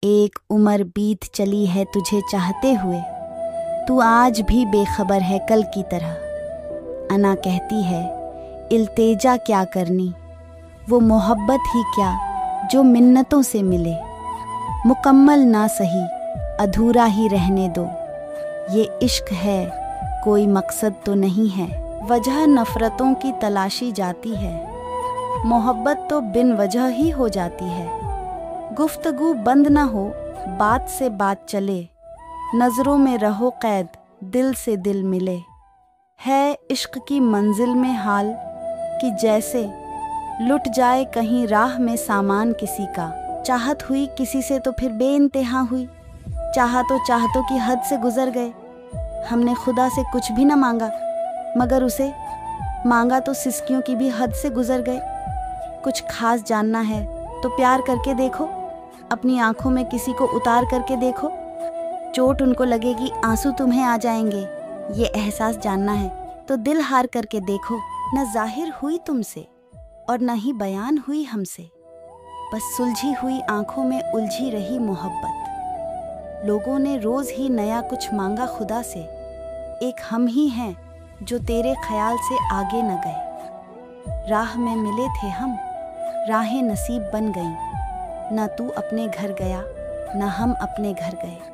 एक उम्र बीत चली है तुझे चाहते हुए, तू आज भी बेखबर है कल की तरह। अना कहती है इल्तेजा क्या करनी, वो मोहब्बत ही क्या जो मिन्नतों से मिले। मुकम्मल ना सही अधूरा ही रहने दो, ये इश्क है कोई मकसद तो नहीं है। वजह नफ़रतों की तलाशी जाती है, मोहब्बत तो बिन वजह ही हो जाती है। गुफ्तगू बंद न हो बात से बात चले, नज़रों में रहो कैद दिल से दिल मिले। है इश्क की मंजिल में हाल कि जैसे लुट जाए कहीं राह में सामान किसी का। चाहत हुई किसी से तो फिर बेइंतहा हुई, चाहतों की हद से गुजर गए। हमने खुदा से कुछ भी न मांगा, मगर उसे मांगा तो सिसकियों की भी हद से गुजर गए। कुछ खास जानना है तो प्यार करके देखो, अपनी आंखों में किसी को उतार करके देखो। चोट उनको लगेगी आंसू तुम्हें आ जाएंगे, ये एहसास जानना है तो दिल हार करके देखो। न जाहिर हुई तुमसे और न ही बयान हुई हमसे, बस सुलझी हुई आंखों में उलझी रही मोहब्बत। लोगों ने रोज ही नया कुछ मांगा खुदा से, एक हम ही हैं जो तेरे ख्याल से आगे न गए। राह में मिले थे हम, राहें नसीब बन गईं, न तू अपने घर गया न हम अपने घर गए।